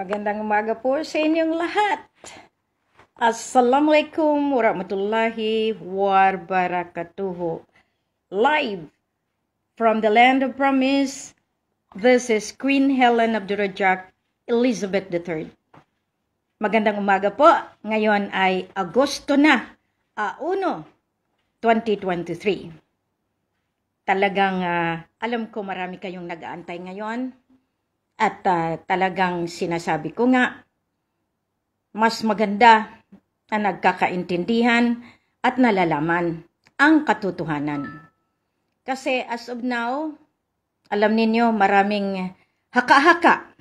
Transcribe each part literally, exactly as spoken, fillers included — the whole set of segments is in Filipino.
Magandang umaga po sa inyong lahat. Assalamualaikum warahmatullahi wabarakatuh. Live from the land of promise, this is Queen Helen Abdurrajak Elizabeth the third. Magandang umaga po. Ngayon ay Agosto na, uno, twenty twenty-three. Talagang uh, alam ko marami kayong nag-aantay ngayon. At uh, talagang sinasabi ko nga, mas maganda na nagkakaintindihan at nalalaman ang katotohanan. Kasi as of now, alam ninyo maraming haka-haka.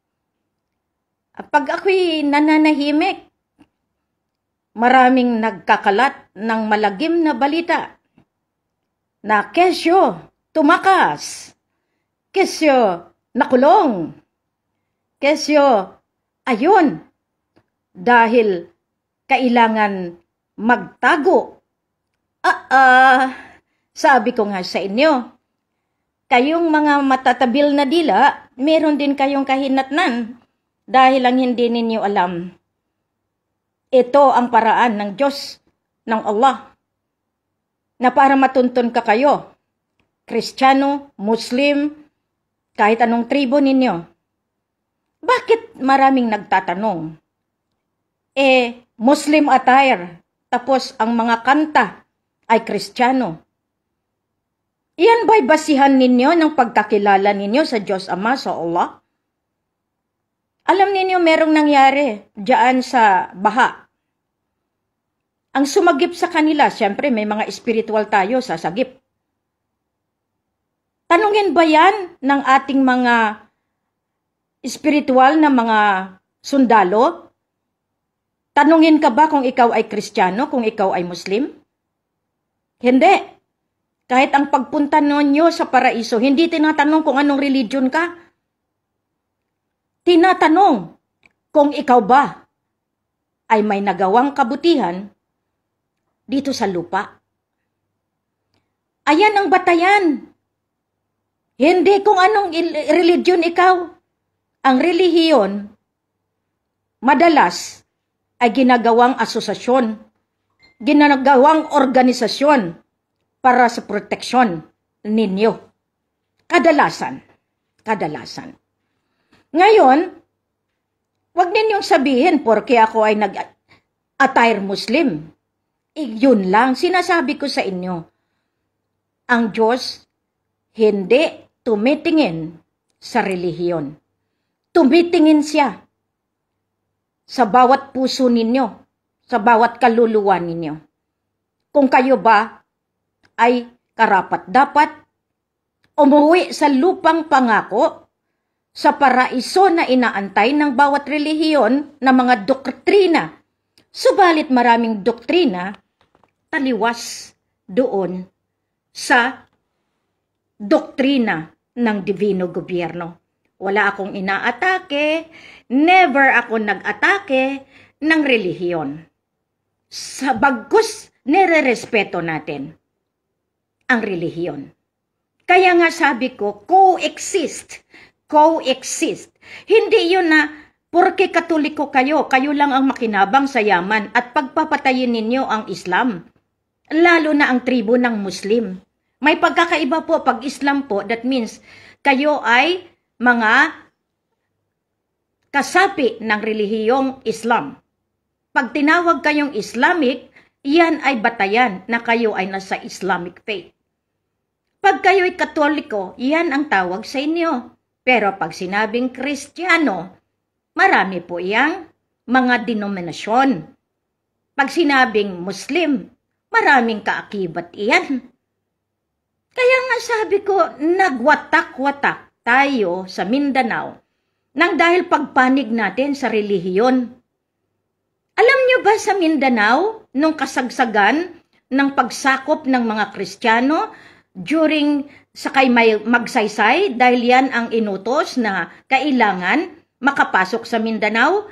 Pag ako'y nananahimik, maraming nagkakalat ng malagim na balita na kesyo tumakas, kesyo nakulong, kesyo ayun, dahil kailangan magtago. Ah, ah, sabi ko nga sa inyo, kayong mga matatabil na dila, meron din kayong kahinatnan dahil ang hindi ninyo alam. Ito ang paraan ng Diyos, ng Allah, na para matuntun ka kayo, Kristiyano, Muslim, kahit anong tribo ninyo. Bakit maraming nagtatanong? Eh, Muslim attire, tapos ang mga kanta ay Kristiyano. Iyan ba'y basihan ninyo ng pagkakilala ninyo sa Diyos Ama, sa Allah? Alam ninyo merong nangyari diyan sa baha. Ang sumagip sa kanila, siyempre may mga spiritual tayo sasagip. Tanungin ba yan ng ating mga spiritual na mga sundalo? Tanungin ka ba kung ikaw ay Kristiyano, kung ikaw ay Muslim? Hindi. Kahit ang pagpunta ninyo sa paraiso, hindi tinatanong kung anong religion ka. Tinatanong kung ikaw ba ay may nagawang kabutihan dito sa lupa. Ayan ang batayan. Hindi kung anong religion ikaw. Ang relihiyon, madalas, ay ginagawang asosasyon, ginagawang organisasyon para sa proteksyon ninyo. Kadalasan. Kadalasan. Ngayon, wag ninyong sabihin porque ako ay nag-attire Muslim. Eh, yun lang, sinasabi ko sa inyo. Ang Diyos, hindi tumitingin sa relihiyon. Tumitingin siya sa bawat puso ninyo, sa bawat kaluluwa ninyo. Kung kayo ba ay karapat-dapat umuwi sa lupang pangako, sa paraiso na inaantay ng bawat relihiyon na mga doktrina. Subalit maraming doktrina taliwas doon sa doktrina ng Divino Gobyerno. Wala akong inaatake, never ako nag-atake ng relihiyon. Sa bagkus, nire-respeto natin ang relihiyon. Kaya nga sabi ko, coexist, coexist. Hindi yun na, porke Katoliko kayo, kayo lang ang makinabang sa yaman at pagpapatayin ninyo ang Islam. Lalo na ang tribo ng Muslim. May pagkakaiba po pag Islam po, that means kayo ay mga kasapi ng relihiyong Islam. Pag tinawag kayong Islamic, yan ay batayan na kayo ay nasa Islamic faith. Pag kayo'y Katoliko, yan ang tawag sa inyo. Pero pag sinabing Kristiyano, marami po iyang mga denominasyon. Pag sinabing Muslim, maraming kaakibat iyan. Kaya nga sabi ko, nagwatak-watak tayo sa Mindanao nang dahil pagpanig natin sa relihiyon. Alam niyo ba sa Mindanao, nung kasagsagan ng pagsakop ng mga Kristiyano during sakay may magsaysay, dahil yan ang inutos na kailangan makapasok sa Mindanao,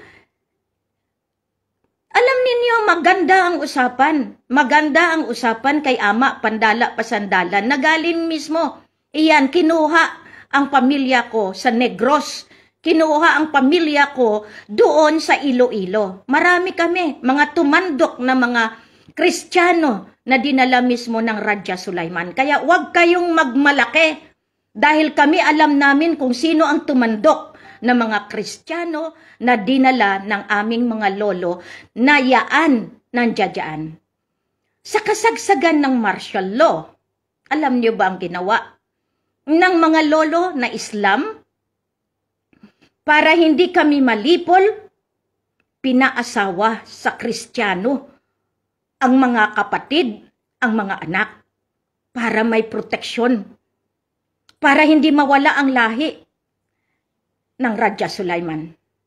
alam ninyo, maganda ang usapan. Maganda ang usapan kay Ama Pandala Pasandalan na galing mismo. Iyan, kinuha ang pamilya ko sa Negros kinuha ang pamilya ko doon sa Iloilo. Marami kami, mga tumandok na mga Kristiyano na dinala mismo ng Radya Sulaiman. Kaya huwag kayong magmalaki dahil kami alam namin kung sino ang tumandok na mga Kristiyano na dinala ng aming mga lolo na yaan nandiyan. Sa kasagsagan ng martial law, alam niyo ba ang ginawa ng mga lolo na Islam? Para hindi kami malipol, pinaasawa sa Kristiyano ang mga kapatid, ang mga anak, para may proteksyon, para hindi mawala ang lahi ng Radya Sulaiman.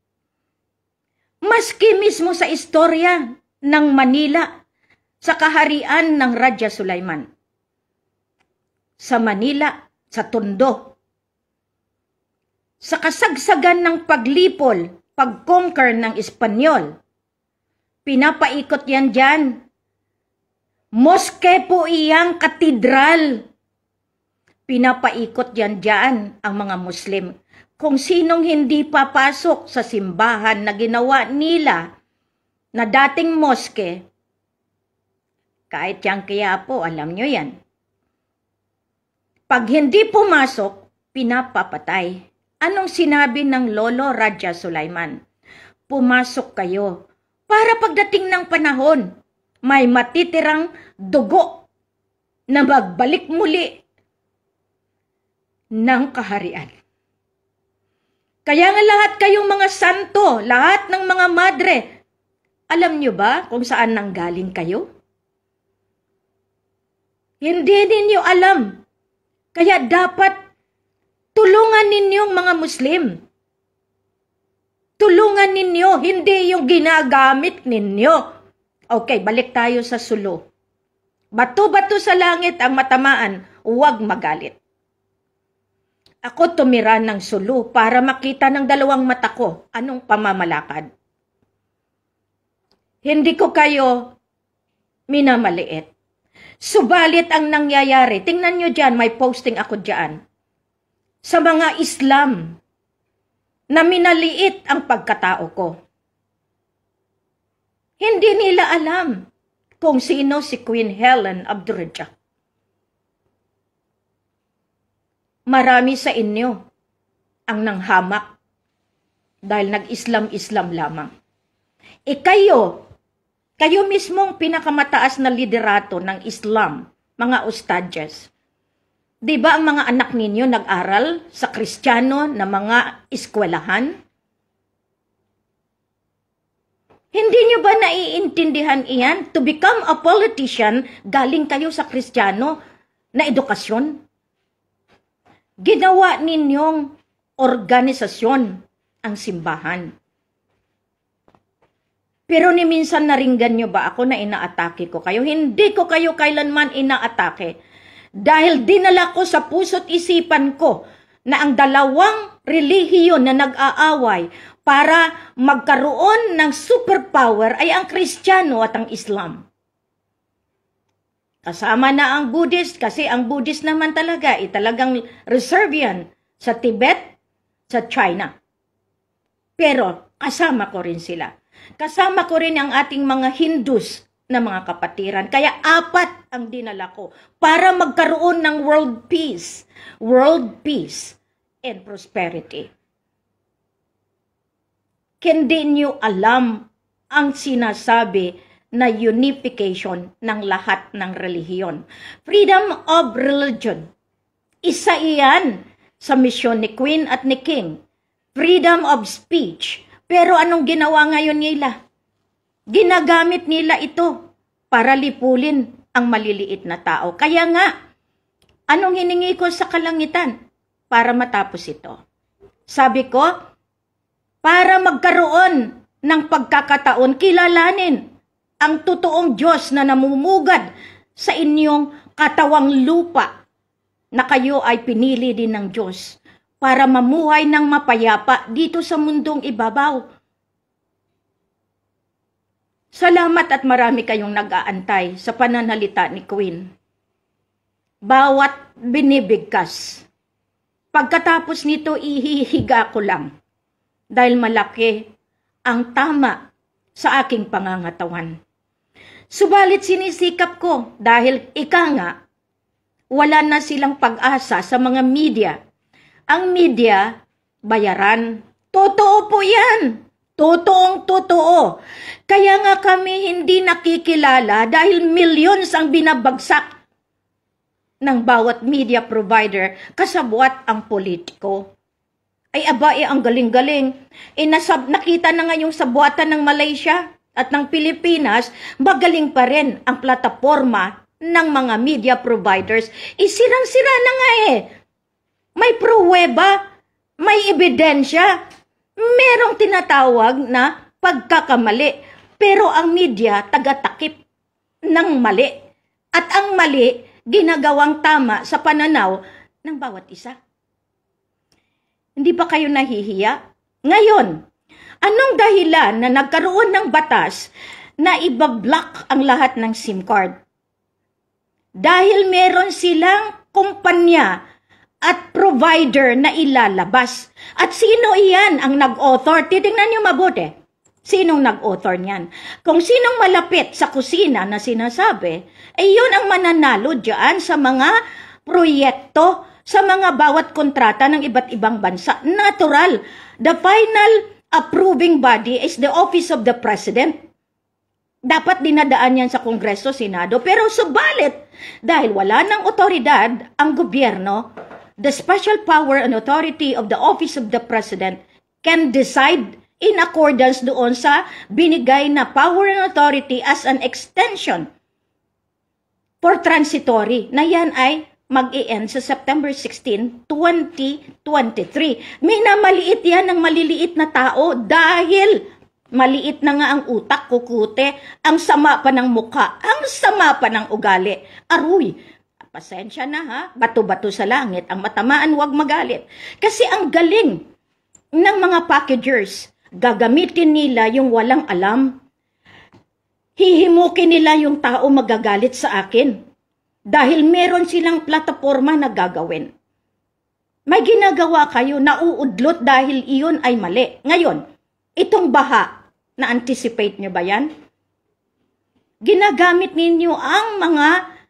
Maski mismo sa istorya ng Manila, sa kaharian ng Radya Sulaiman, sa Manila, sa Tondo, sa kasagsagan ng paglipol, pag-conquer ng Espanyol, pinapaikot yan dyan. Moske po iyang katedral. Pinapaikot yan dyan ang mga Muslim. Kung sinong hindi papasok sa simbahan na ginawa nila na dating moske, kahit yan kaya po, alam nyo yan. Pag hindi pumasok, pinapapatay. Anong sinabi ng Lolo Radya Sulaiman? Pumasok kayo para pagdating ng panahon, may matitirang dugo na magbalik muli ng kaharian. Kaya nga lahat kayong mga santo, lahat ng mga madre, alam nyo ba kung saan nanggaling kayo? Hindi ninyo alam. Kaya dapat tulungan ninyong mga Muslim. Tulungan ninyo, hindi yung ginagamit ninyo. Okay, balik tayo sa sulo. Bato-bato sa langit ang matamaan, huwag magalit. Ako tumira ng sulo para makita ng dalawang mata ko anong pamamalakad. Hindi ko kayo minamaliit. Subalit ang nangyayari, tingnan nyo dyan, may posting ako dyan, sa mga Islam na minaliit ang pagkatao ko. Hindi nila alam kung sino si Queen Helen Abdurrahman. Marami sa inyo ang nanghamak dahil nag-Islam-Islam lamang. E kayo, kayo mismong pinakamataas na liderato ng Islam, mga ustadjes. Di ba ang mga anak ninyo nag-aral sa Kristiyano na mga eskwelahan? Hindi nyo ba naiintindihan iyan? To become a politician, galing kayo sa Kristiyano na edukasyon? Ginawa ninyong organisasyon ang simbahan. Pero ni minsan naringgan nyo ba ako na inaatake ko kayo? Hindi ko kayo kailanman inaatake. Dahil dinala ko sa puso't isipan ko na ang dalawang relihiyon na nag-aaway para magkaroon ng superpower ay ang Kristiyano at ang Islam. Kasama na ang Buddhist kasi ang Buddhist naman talaga ay talagang reserve yan sa Tibet, sa China. Pero kasama ko rin sila. Kasama ko rin ang ating mga Hindus na mga kapatiran. Kaya apat ang dinala ko para magkaroon ng world peace. World peace and prosperity. Hindi nyo alam ang sinasabi na unification ng lahat ng relihiyon. Freedom of religion. Isa iyan sa misyon ni Queen at ni King. Freedom of speech. Pero anong ginawa ngayon nila? Ginagamit nila ito para lipulin ang maliliit na tao. Kaya nga, anong hiningi ko sa kalangitan para matapos ito? Sabi ko, para magkaroon ng pagkakataon, kilalanin ang totoong Diyos na namumugad sa inyong katawang lupa na kayo ay pinili din ng Diyos para mamuhay ng mapayapa dito sa mundong ibabaw. Salamat at marami kayong nag-aantay sa pananalita ni Queen. Bawat binibigkas. Pagkatapos nito, ihihiga ko lang. dahil malaki ang tama sa aking pangangatawan. Subalit sinisikap ko dahil ika nga, wala na silang pag-asa sa mga media. Ang media, bayaran. Totoo po yan. Totoong totoo. Kaya nga kami hindi nakikilala dahil millions ang binabagsak ng bawat media provider kasabwat ang politiko. Ay aba, eh, ang galing-galing. Eh, nasab, nakita na nga yung sabuatan ng Malaysia at ng Pilipinas, magaling pa rin ang plataforma ng mga media providers. Isirang-sira na nga eh. May pruweba, may ebidensya, merong tinatawag na pagkakamali. Pero ang media taga-takip ng mali. At ang mali, ginagawang tama sa pananaw ng bawat isa. Hindi ba kayo nahihiya? Ngayon, anong dahilan na nagkaroon ng batas na ibablock ang lahat ng SIM card? Dahil meron silang kumpanya at provider na ilalabas. At sino iyan ang nag-author? Titingnan niyo mabuti. Sinong nag-author niyan? Kung sinong malapit sa kusina na sinasabi, ay yun ang mananalo dyan sa mga proyekto, sa mga bawat kontrata ng iba't ibang bansa. Natural. The final approving body is the Office of the President. Dapat dinadaan yan sa Kongreso, Senado. Pero subalit, dahil wala ng otoridad ang gobyerno, the special power and authority of the Office of the President can decide in accordance doon sa binigay na power and authority as an extension for transitory, na yan ay mag-i-end sa September sixteenth, twenty twenty-three. May namaliit yan ng maliliit na tao dahil maliit na nga ang utak, kukute, ang sama pa ng muka, ang sama pa ng ugali. Aruy, pasensya na ha, bato-bato sa langit, ang matamaan huwag magalit. Kasi ang galing ng mga packagers, gagamitin nila yung walang alam. Hihimukin nila yung tao magagalit sa akin. Dahil meron silang plataforma na gagawin. May ginagawa kayo, nauudlot dahil iyon ay mali. Ngayon, itong baha, na-anticipate nyo ba yan? Ginagamit ninyo ang mga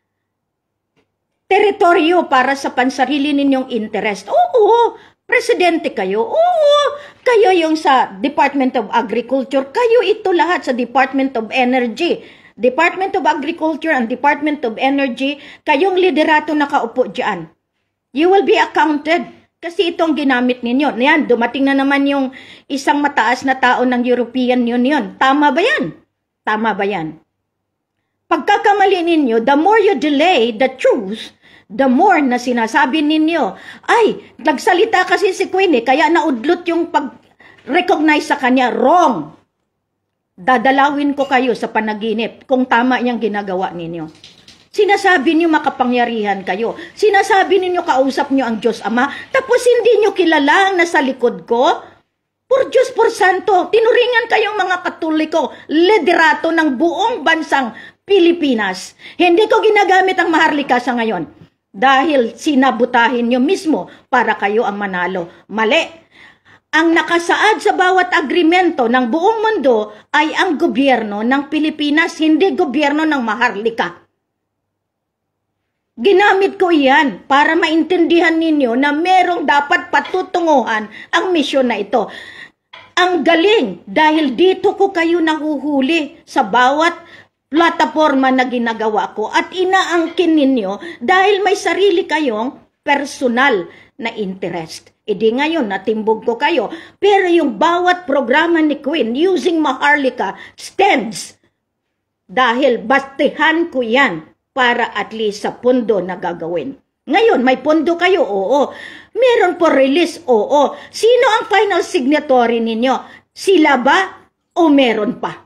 teritoryo para sa pansarili ninyong interest. Oo, presidente kayo. Oo, kayo yung sa Department of Agriculture. Kayo ito lahat sa Department of Energy. Department of Agriculture and Department of Energy, kayong liderato nakaupo dyan. You will be accounted. Kasi itong ginamit ninyo. Yan, dumating na naman yung isang mataas na tao ng European Union. Tama ba yan? Tama ba yan? Pagkakamali ninyo, the more you delay the truth, the more na sinasabi ninyo, ay, nagsalita kasi si Queen eh, kaya naudlot yung pag-recognize sa kanya. Wrong. Dadalawin ko kayo sa panaginip kung tama yung ginagawa ninyo. Sinasabi niyo makapangyarihan kayo. Sinasabi ninyo kausap niyo ang Diyos Ama. Tapos hindi niyo kilala ang nasa likod ko. Por Diyos, por Santo, tinuringan kayong mga Katoliko, liderato ng buong bansang Pilipinas. Hindi ko ginagamit ang maharlika sa ngayon. Dahil sinabutahin niyo mismo para kayo ang manalo. Mali. Ang nakasaad sa bawat agrimento ng buong mundo ay ang gobyerno ng Pilipinas, hindi gobyerno ng maharlika. Ginamit ko iyan para maintindihan ninyo na merong dapat patutunguhan ang misyon na ito. Ang galing dahil dito ko kayo nahuhuli sa bawat plataforma na ginagawa ko at inaangkin ninyo dahil may sarili kayong personal na interest. E di ngayon, natimbog ko kayo. Pero yung bawat programa ni Queen using Maharlika stands. Dahil bastihan ko yan para at least sa pondo na gagawin. Ngayon, may pondo kayo? Oo. Meron po release? Oo. Sino ang final signatory ninyo? Sila ba o meron pa?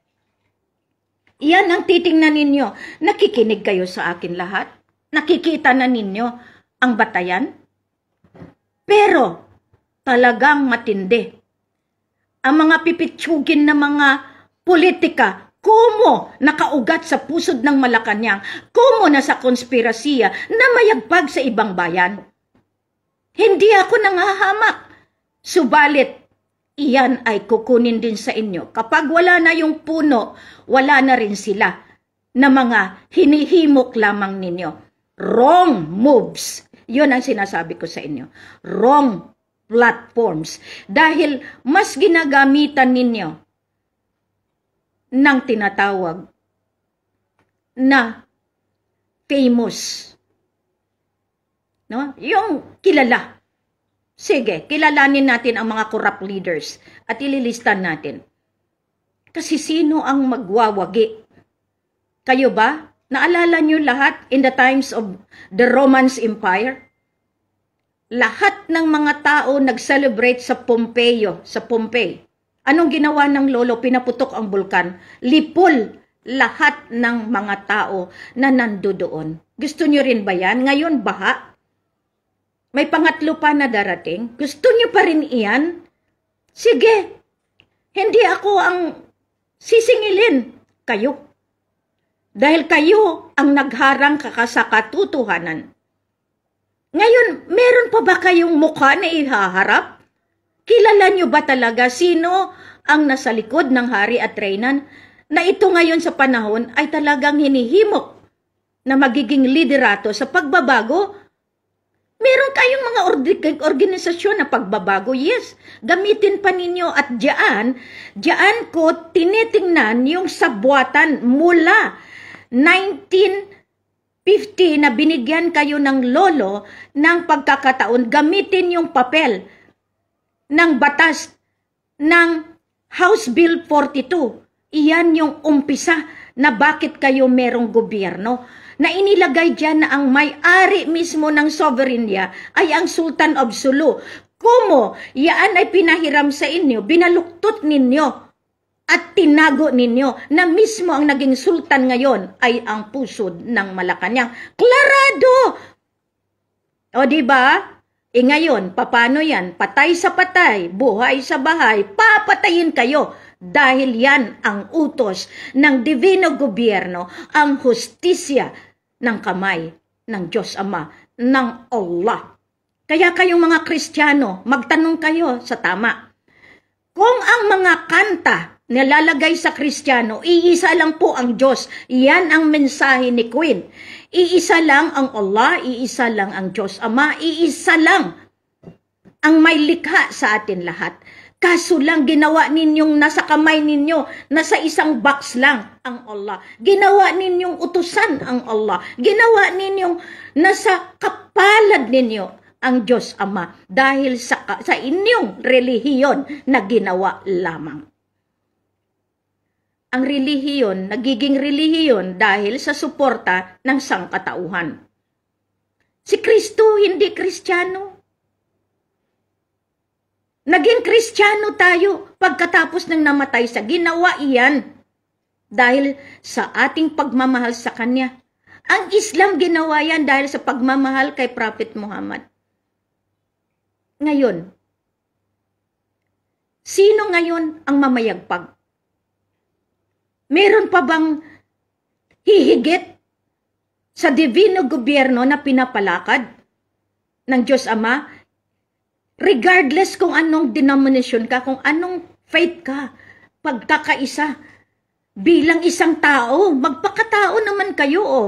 Yan ang titingnan ninyo. Nakikinig kayo sa akin lahat? Nakikita na ninyo ang batayan? Pero, talagang matindi. Ang mga pipitsugin na mga politika, kumo nakaugat sa pusod ng Malacanang, kumo na sa konspirasiya na mayagpag sa ibang bayan. Hindi ako nangahamak. Subalit, iyan ay kukunin din sa inyo. Kapag wala na yung puno, wala na rin sila na mga hinihimok lamang ninyo. Wrong moves. Yun ang sinasabi ko sa inyo. Wrong platforms. Dahil mas ginagamitan ninyo ng tinatawag na famous. No? Yung kilala. Sige, kilalanin natin ang mga corrupt leaders at ililistan natin. Kasi sino ang magwawagi? Kayo ba? Naalala nyo lahat in the times of the Roman Empire? Lahat ng mga tao nag-celebrate sa Pompeo, sa Pompey. Anong ginawa ng lolo? Pinaputok ang bulkan. Lipol lahat ng mga tao na nandoon. Gusto nyo rin ba yan? Ngayon, baha? May pangatlo pa na darating? Gusto nyo pa rin iyan? Sige, hindi ako ang sisingilin. Kayo. Dahil kayo ang nagharang sa katotohanan. Ngayon, meron pa ba kayong mukha na ihaharap? Kilala nyo ba talaga sino ang nasa likod ng hari at reynan? Na ito ngayon sa panahon ay talagang hinihimok na magiging liderato sa pagbabago. Meron kayong mga organisasyon na pagbabago, yes. Gamitin pa ninyo at diyan, diyan ko tinitingnan yung sabuatan mula nineteen fifty na binigyan kayo ng lolo ng pagkakataon. Gamitin yung papel ng batas ng House Bill forty-two. Iyan yung umpisa na bakit kayo merong gobyerno. Na inilagay dyan na ang may-ari mismo ng sovereignty ay ang Sultan of Sulu. Kumo, yaan ay pinahiram sa inyo, binaluktot ninyo at tinago ninyo na mismo ang naging sultan ngayon ay ang pusod ng Malacanang. Klarado! O diba? E ngayon, paano yan? Patay sa patay, buhay sa bahay, papatayin kayo. Dahil yan ang utos ng divino gobyerno, ang hustisya ng kamay ng Diyos Ama, ng Allah. Kaya kayong mga Kristiyano, magtanong kayo sa tama. Kung ang mga kanta nilalagay sa Kristiyano, iisa lang po ang Diyos. Yan ang mensahe ni Queen. Iisa lang ang Allah, iisa lang ang Diyos Ama, iisa lang ang may likha sa atin lahat. Kaso lang ginawa ninyong nasa kamay ninyo, nasa isang box lang ang Allah. Ginawa ninyong utusan ang Allah. Ginawa ninyong nasa kapalad ninyo ang Diyos Ama dahil sa, sa inyong relihiyon na ginawa lamang. Ang relihiyon, nagiging relihiyon dahil sa suporta ng sangkatauhan. Si Kristo hindi Kristiyano. Naging Kristiyano tayo pagkatapos ng namatay sa ginawa iyan dahil sa ating pagmamahal sa Kanya. Ang Islam ginawa yan dahil sa pagmamahal kay Prophet Muhammad. Ngayon, sino ngayon ang mamayagpag? Meron pa bang hihigit sa divino gobyerno na pinapalakad ng Diyos Ama? Regardless kung anong denomination ka, kung anong faith ka, pagkakaisa, bilang isang tao, magpakatao naman kayo, oh.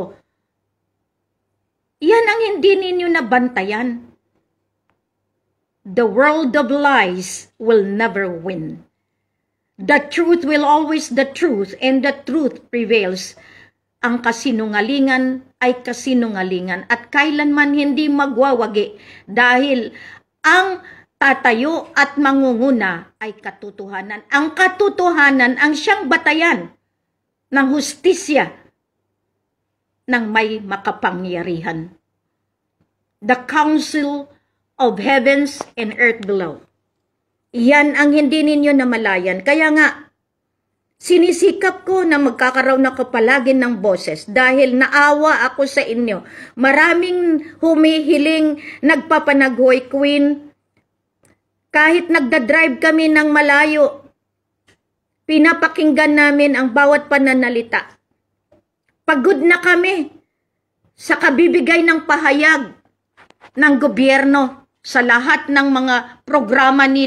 Yan ang hindi ninyo nabantayan. The world of lies will never win. The truth will always the truth, and the truth prevails. Ang kasinungalingan ay kasinungalingan, at kailanman hindi magwawagi dahil ang tatayo at mangunguna ay katotohanan. Ang katotohanan ang siyang batayan ng hustisya ng may makapangyarihan. The council of heavens and earth below. Yan ang hindi ninyo namalayan. Kaya nga, sinisikap ko na magkakaroon ako palagi ng boses dahil naawa ako sa inyo. Maraming humihiling, nagpapanaghoy, Queen. Kahit nagdadrive kami ng malayo, pinapakinggan namin ang bawat pananalita. Pagod na kami sa kabibigay ng pahayag ng gobyerno sa lahat ng mga programa nila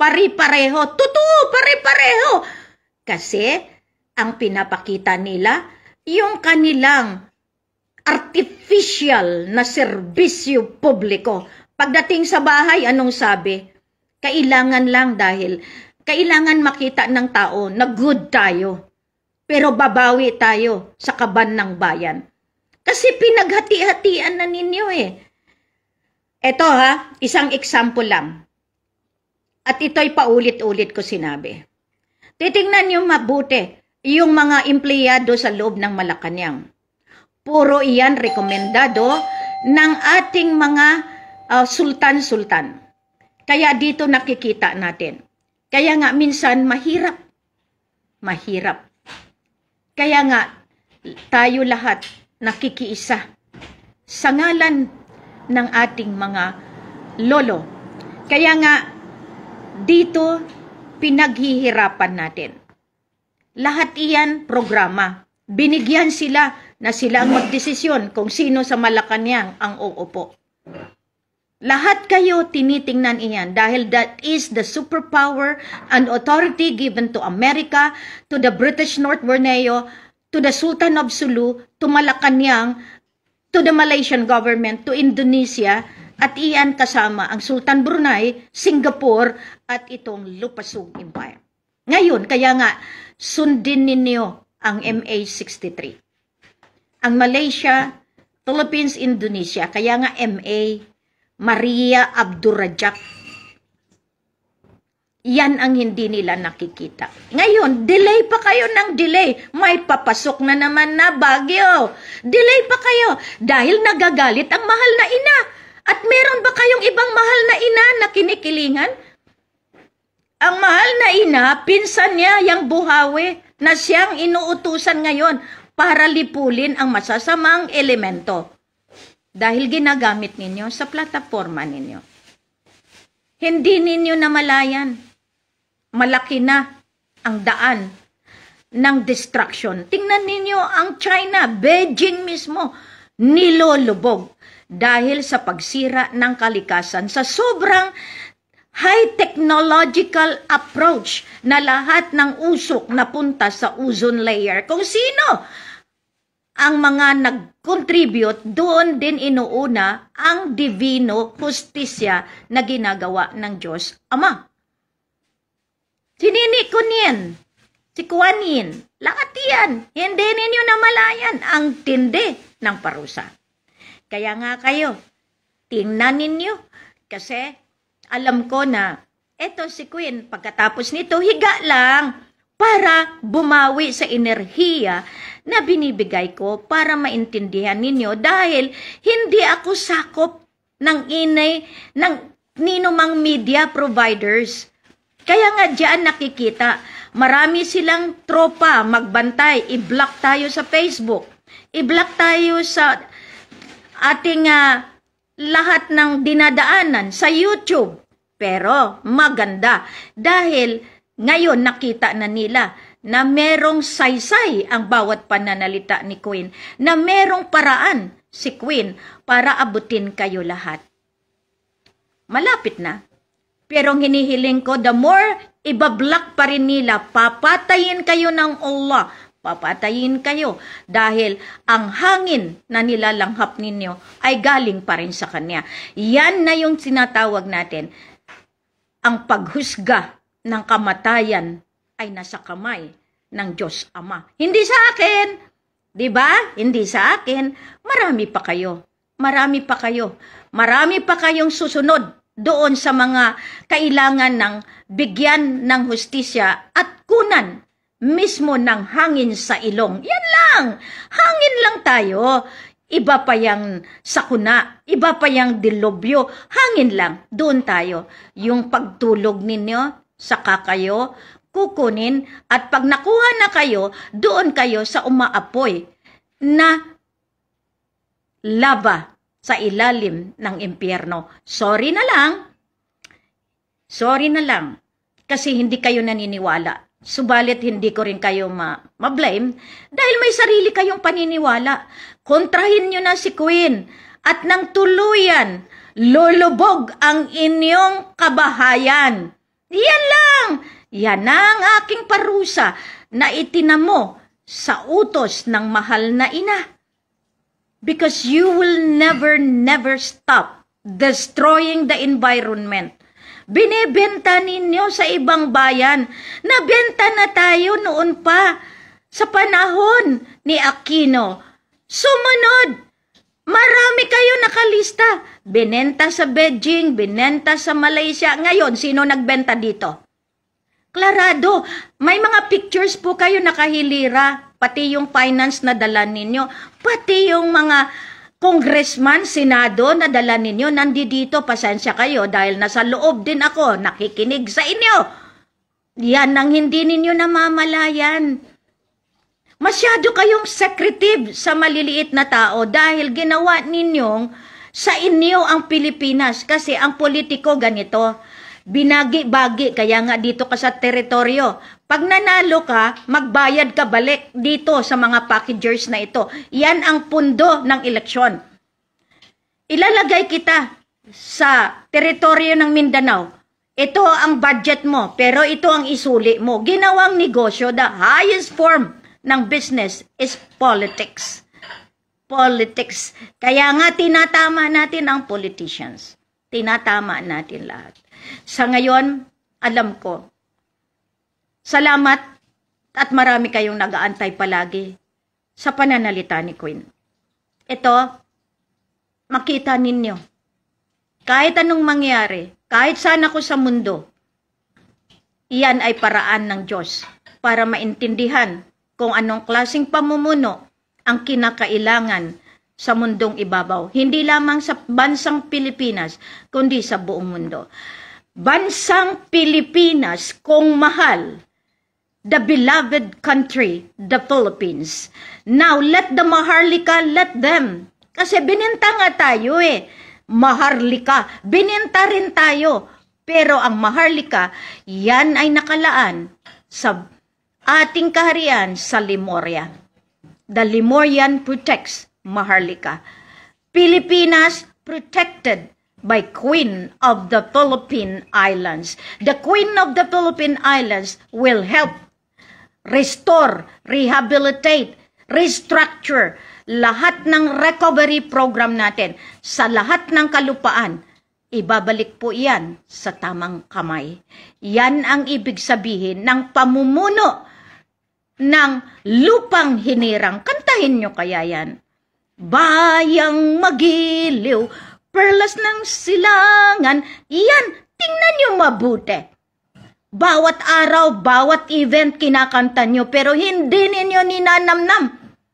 pare-pareho. Totoo, pare-pareho. Kasi ang pinapakita nila, yung kanilang artificial na serbisyo publiko. Pagdating sa bahay, anong sabi? Kailangan lang dahil kailangan makita ng tao na good tayo. Pero babawi tayo sa kaban ng bayan. Kasi pinaghati-hatian na ninyo eh. Ito ha, isang example lang. At ito'y paulit-ulit ko sinabi. Titingnan niyo mabuti yung mga empleyado sa loob ng Malacanang. Puro iyan rekomendado ng ating mga uh, sultan-sultan. Kaya dito nakikita natin. Kaya nga minsan mahirap. Mahirap. Kaya nga tayo lahat nakikiisa sa ngalan ng ating mga lolo. Kaya nga dito pinaghihirapan natin. Lahat iyan programa. Binigyan sila na sila ang magdesisyon kung sino sa Malacanang ang uupo. Lahat kayo tinitingnan iyan dahil that is the superpower and authority given to America, to the British North Borneo, to the Sultan of Sulu, to Malacanang, to the Malaysian government, to Indonesia, at iyan kasama ang Sultan Brunei, Singapore, at itong Lupasug Empire. Ngayon, kaya nga, sundin ninyo ang M A sixty-three. Ang Malaysia, Philippines, Indonesia, kaya nga M A, Maria Abdurrajak. Yan ang hindi nila nakikita. Ngayon, delay pa kayo ng delay. May papasok na naman na bagyo. Delay pa kayo dahil nagagalit ang mahal na ina. At meron ba kayong ibang mahal na ina na kinikilingan? Ang mahal na ina, pinsan niya yung buhawi na siyang inuutusan ngayon para lipulin ang masasamang elemento. Dahil ginagamit ninyo sa plataforma ninyo. Hindi ninyo namalayan. Malaki na ang daan ng destruction. Tingnan ninyo ang China, Beijing mismo, nilolubog dahil sa pagsira ng kalikasan sa sobrang high technological approach na lahat ng usok napunta sa ozone layer. Kung sino ang mga nag-contribute, doon din inuuna ang divino justisya na ginagawa ng Diyos Ama. Sinini ko niyan, si Kuanin, lahat yan, hindi ninyo namalayan ang tindi ng parusa. Kaya nga kayo, tingnan ninyo, kasi alam ko na, eto si Queen, pagkatapos nito, higa lang para bumawi sa enerhiya na binibigay ko para maintindihan ninyo dahil hindi ako sakop ng inay ng ninumang media providers. Kaya nga diyan nakikita, marami silang tropa magbantay, i-block tayo sa Facebook, i-block tayo sa ating uh, lahat ng dinadaanan sa YouTube. Pero maganda dahil ngayon nakita na nila na merong saysay ang bawat pananalita ni Queen, na merong paraan si Queen para abutin kayo lahat. Malapit na. Pero ang hinihiling ko, the more ibablock pa rin nila, papatayin kayo ng Allah, papatayin kayo dahil ang hangin na nilalanghap ninyo ay galing pa rin sa Kanya. Yan na yung sinatawag natin, ang paghusga ng kamatayan ay nasa kamay ng Diyos Ama. Hindi sa akin, di ba? Hindi sa akin. Marami pa kayo. Marami pa kayo. Marami pa kayong susunod doon sa mga kailangan ng bigyan ng hustisya at kunan mismo ng hangin sa ilong. Yan lang. Hangin lang tayo. Iba pa yung sakuna. Iba pa yung dilobyo. Hangin lang. Doon tayo. Yung pagtulog ninyo, saka kayo kukunin at pag nakuha na kayo, doon kayo sa umaapoy na lava sa ilalim ng impyerno. Sorry na lang. Sorry na lang. Kasi hindi kayo naniniwala. Subalit hindi ko rin kayo ma-blame dahil may sarili kayong paniniwala. Kontrahin nyo na si Queen at nang tuluyan, lulubog ang inyong kabahayan. Yan lang. Yan ang aking parusa na itinamo sa utos ng mahal na ina. Because you will never, never stop destroying the environment. Binibenta ninyo sa ibang bayan. Nabenta na tayo noon pa sa panahon ni Aquino. Sumunod, marami kayo nakalista. Binenta sa Beijing, binenta sa Malaysia. Ngayon, sino nagbenta dito? Klarado, may mga pictures po kayo nakahilira. Pati yung finance na dala ninyo. Pati yung mga congressman, senado na dala ninyo. Nandito, pasensya kayo dahil nasa loob din ako. Nakikinig sa inyo. Yan ang hindi ninyo namamalayan. Masyado kayong secretive sa maliliit na tao dahil ginawa ninyong sa inyo ang Pilipinas. Kasi ang politiko ganito, binagi-bagi, kaya nga dito ka sa teritoryo. Pag nanalo ka, magbayad ka balik dito sa mga packagers na ito. Yan ang pundo ng eleksyon. Ilalagay kita sa teritoryo ng Mindanao. Ito ang budget mo, pero ito ang isuli mo. Ginawang negosyo, the highest form ng business is politics. Politics. Kaya nga tinatama natin ang politicians. Tinatama natin lahat. Sa ngayon, alam ko, salamat at marami kayong nag-aantay palagi sa pananalita ni Queen. Ito, makita ninyo, kahit anong mangyari, kahit saan ako sa mundo, iyan ay paraan ng Diyos para maintindihan kung anong klaseng pamumuno ang kinakailangan sa mundong ibabaw. Hindi lamang sa bansang Pilipinas, kundi sa buong mundo. Bansang Pilipinas, kung mahal, the beloved country, the Philippines. Now, let the Maharlika, let them. Kasi bininta nga tayo eh. Maharlika, bininta rin tayo. Pero ang Maharlika, yan ay nakalaan sa ating kaharian sa Lemuria. The Lemurian protects Maharlika. Pilipinas protected by Queen of the Philippine Islands. The Queen of the Philippine Islands will help restore, rehabilitate, restructure lahat ng recovery program natin sa lahat ng kalupaan. Ibabalik po yan sa tamang kamay. Yan ang ibig sabihin ng pamumuno ng lupang hinirang. Kantahin nyo kaya yan. Bayang magiliw, perlas ng silangan. Yan, tingnan nyo mabuti. Bawat araw, bawat event kinakanta nyo, pero hindi ninyo ninanamnam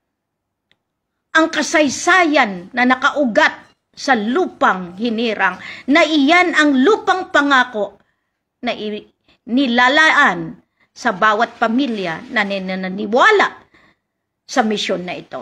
ang kasaysayan na nakaugat sa lupang hinirang, na iyan ang lupang pangako na nilalaan sa bawat pamilya na naniniwala sa misyon na ito.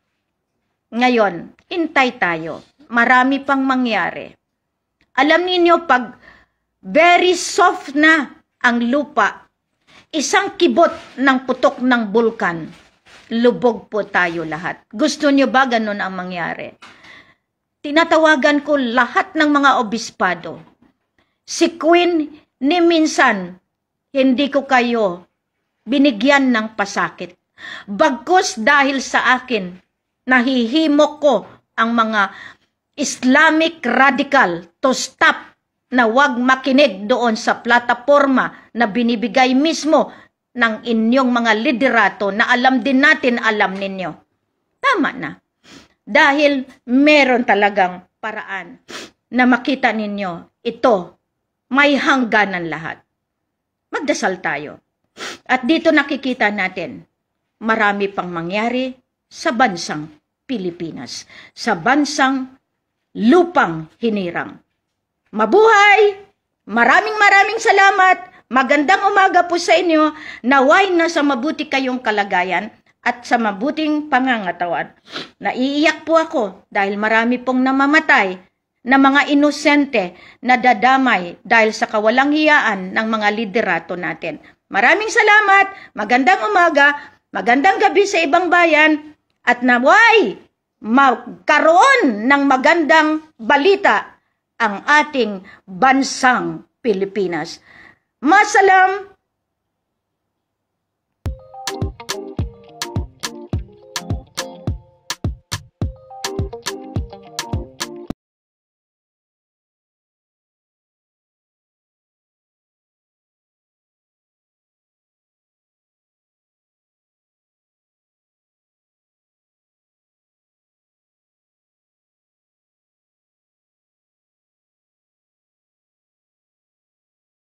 Ngayon, hintay tayo. Marami pang mangyari. Alam niyo, pag very soft na ang lupa, isang kibot ng putok ng bulkan, lubog po tayo lahat. Gusto niyo ba ganun ang mangyari? Tinatawagan ko lahat ng mga obispado. Si Queen, ni minsan, hindi ko kayo binigyan ng pasakit. Bagkus dahil sa akin, nahihimok ko ang mga Islamic radical to stop na wag makinig doon sa plataforma na binibigay mismo ng inyong mga liderato na alam din natin, alam ninyo. Tama na. Dahil meron talagang paraan na makita ninyo, ito, may hangganan lahat. Magdasal tayo. At dito nakikita natin, marami pang mangyari sa bansang Pilipinas, sa bansang lupang hinirang. Mabuhay! Maraming maraming salamat. Magandang umaga po sa inyo. Naway na sa mabuti kayong kalagayan at sa mabuting pangangatawan. Naiiyak po ako dahil marami pong namamatay na mga inosente na dadamay dahil sa kawalang hiyaan ng mga liderato natin. Maraming salamat, magandang umaga, magandang gabi sa ibang bayan, at naway magkaroon ng magandang balita ang ating bansang Pilipinas. Masalam!